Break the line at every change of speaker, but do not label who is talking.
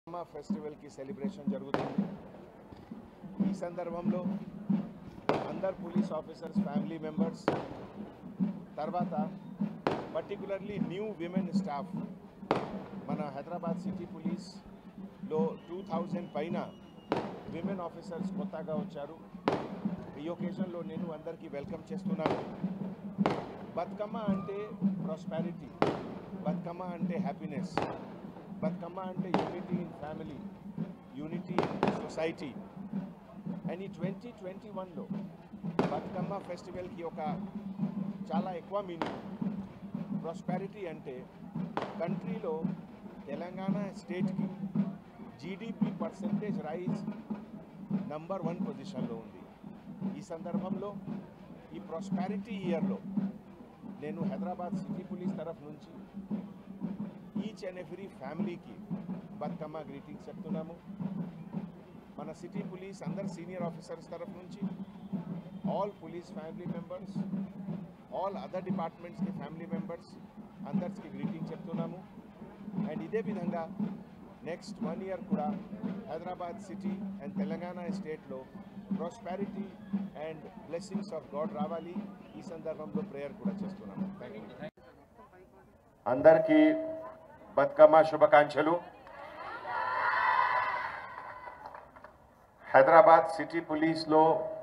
Festival కి celebration జరుగుతుంది. ఈ సందర్భంలో అందరు పోలీస్ ఆఫీసర్స్ ఫ్యామిలీ మెంబర్స్ తర్వాత పర్టికులర్లీ న్యూ విమెన్ స్టాఫ్ మన హైదరాబాద్ సిటీ పోలీస్లో 2000 పైన విమెన్ ఆఫీసర్స్ కొత్తగా వచ్చారు. ఈ ఒకేషన్లో నేను అందరికీ వెల్కమ్ చేస్తున్నాను. బతుకమ్మ అంటే ప్రాస్పెరిటీ, బతుకమ్మ అంటే హ్యాపీనెస్, బతుకమ్మ అంటే unity in family, unity in society. And ఈ 2021లో బతుకమ్మ ఫెస్టివల్కి ఒక చాలా ఎక్కువ మీనింగ్. ప్రాస్పెరిటీ అంటే కంట్రీలో తెలంగాణ స్టేట్కి జీడిపి పర్సెంటేజ్ రైజ్ నంబర్ 1 పొజిషన్లో ఉంది. ఈ సందర్భంలో ఈ ప్రాస్పెరిటీ ఇయర్లో నేను హైదరాబాద్ సిటీ పోలీస్ తరఫు నుంచి ఈచ్ అండ్ ఎవ్రీ ఫ్యామిలీకి బతుకమ్మ గ్రీటింగ్స్ చెప్తున్నాము. మన సిటీ పోలీస్ అందరు సీనియర్ ఆఫీసర్స్ తరఫు నుంచి all police family members, all other డిపార్ట్మెంట్స్కి ఫ్యామిలీ మెంబర్స్ అందరికి గ్రీటింగ్ చెప్తున్నాము. అండ్ ఇదే విధంగా నెక్స్ట్ 1 year కూడా హైదరాబాద్ సిటీ అండ్ తెలంగాణ స్టేట్లో prosperity and blessings of god రావాలి. ఈ సందర్భంలో ప్రేయర్ కూడా చేస్తున్నాము. Thank you. అందరికీ బతుకమ్మ శుభాకాంక్షలు. హైదరాబాద్ సిటీ పోలీస్లో